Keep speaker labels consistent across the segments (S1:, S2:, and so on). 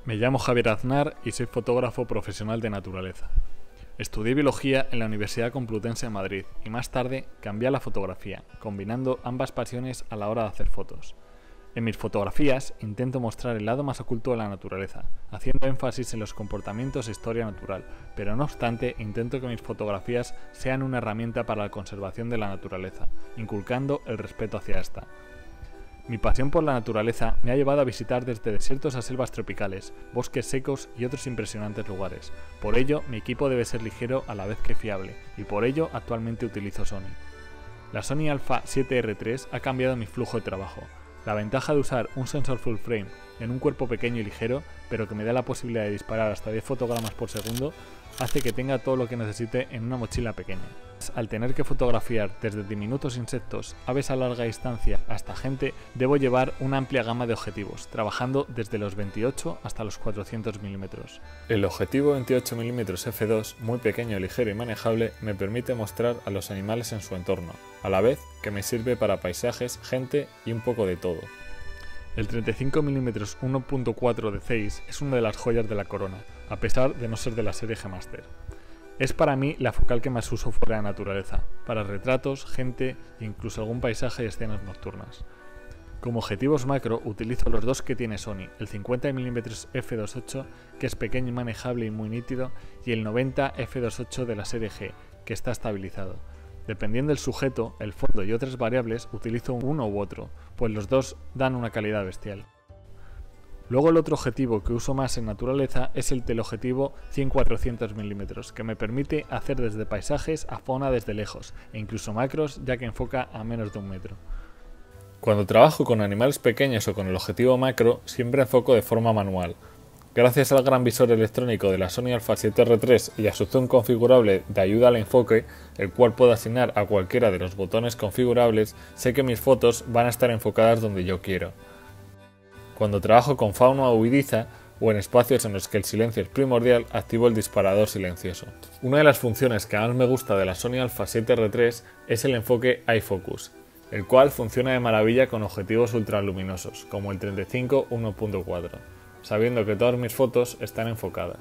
S1: Me llamo Javier Aznar y soy fotógrafo profesional de naturaleza. Estudié biología en la Universidad Complutense de Madrid y más tarde cambié a la fotografía, combinando ambas pasiones a la hora de hacer fotos. En mis fotografías intento mostrar el lado más oculto de la naturaleza, haciendo énfasis en los comportamientos e historia natural, pero no obstante intento que mis fotografías sean una herramienta para la conservación de la naturaleza, inculcando el respeto hacia esta. Mi pasión por la naturaleza me ha llevado a visitar desde desiertos a selvas tropicales, bosques secos y otros impresionantes lugares. Por ello, mi equipo debe ser ligero a la vez que fiable, y por ello actualmente utilizo Sony. La Sony Alpha 7R3 ha cambiado mi flujo de trabajo. La ventaja de usar un sensor full frame en un cuerpo pequeño y ligero, pero que me da la posibilidad de disparar hasta 10 fotogramas por segundo, hace que tenga todo lo que necesite en una mochila pequeña. Al tener que fotografiar desde diminutos insectos, aves a larga distancia hasta gente, debo llevar una amplia gama de objetivos, trabajando desde los 28 hasta los 400 mm. El objetivo 28 mm f2, muy pequeño, ligero y manejable, me permite mostrar a los animales en su entorno, a la vez que me sirve para paisajes, gente y un poco de todo. El 35 mm 1.4 de Zeiss es una de las joyas de la corona, a pesar de no ser de la serie G Master. Es para mí la focal que más uso fuera de naturaleza, para retratos, gente e incluso algún paisaje y escenas nocturnas. Como objetivos macro utilizo los dos que tiene Sony, el 50 mm f2.8 que es pequeño y manejable y muy nítido, y el 90 f2.8 de la serie G, que está estabilizado. Dependiendo del sujeto, el fondo y otras variables utilizo uno u otro, pues los dos dan una calidad bestial. Luego el otro objetivo que uso más en naturaleza es el teleobjetivo 100-400 mm, que me permite hacer desde paisajes a fauna desde lejos, e incluso macros ya que enfoca a menos de 1 metro. Cuando trabajo con animales pequeños o con el objetivo macro, siempre enfoco de forma manual. Gracias al gran visor electrónico de la Sony Alpha 7R3 y a su zoom configurable de ayuda al enfoque, el cual puedo asignar a cualquiera de los botones configurables, sé que mis fotos van a estar enfocadas donde yo quiero. Cuando trabajo con fauna huidiza o en espacios en los que el silencio es primordial, activo el disparador silencioso. Una de las funciones que más me gusta de la Sony Alpha 7R3 es el enfoque iFocus, el cual funciona de maravilla con objetivos ultraluminosos, como el 35 1.4, sabiendo que todas mis fotos están enfocadas.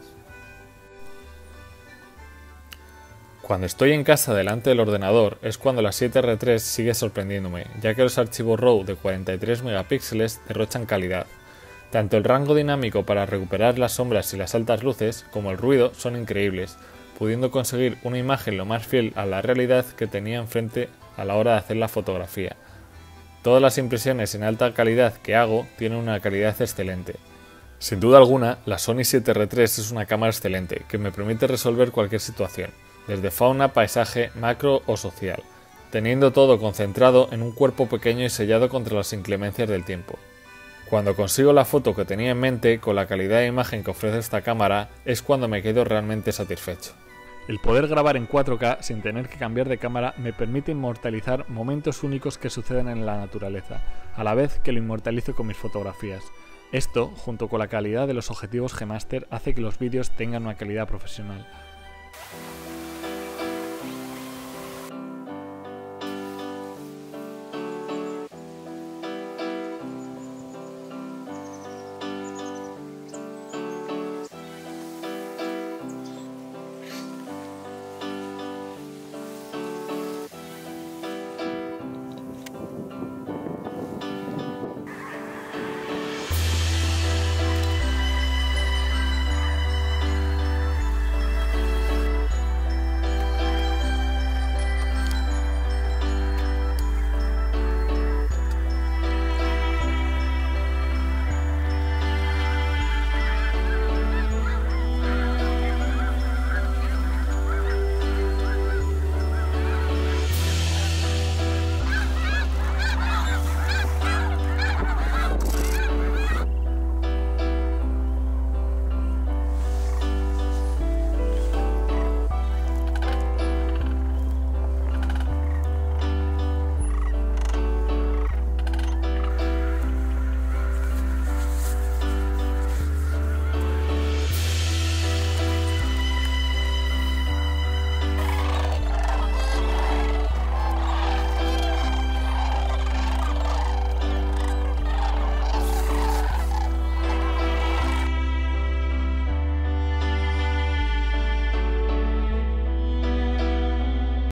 S1: Cuando estoy en casa delante del ordenador es cuando la 7R3 sigue sorprendiéndome, ya que los archivos RAW de 43 megapíxeles derrochan calidad. Tanto el rango dinámico para recuperar las sombras y las altas luces, como el ruido, son increíbles, pudiendo conseguir una imagen lo más fiel a la realidad que tenía enfrente a la hora de hacer la fotografía. Todas las impresiones en alta calidad que hago tienen una calidad excelente. Sin duda alguna, la Sony 7R3 es una cámara excelente, que me permite resolver cualquier situación, desde fauna, paisaje, macro o social, teniendo todo concentrado en un cuerpo pequeño y sellado contra las inclemencias del tiempo. Cuando consigo la foto que tenía en mente, con la calidad de imagen que ofrece esta cámara, es cuando me quedo realmente satisfecho. El poder grabar en 4K sin tener que cambiar de cámara me permite inmortalizar momentos únicos que suceden en la naturaleza, a la vez que lo inmortalizo con mis fotografías. Esto, junto con la calidad de los objetivos G Master, hace que los vídeos tengan una calidad profesional.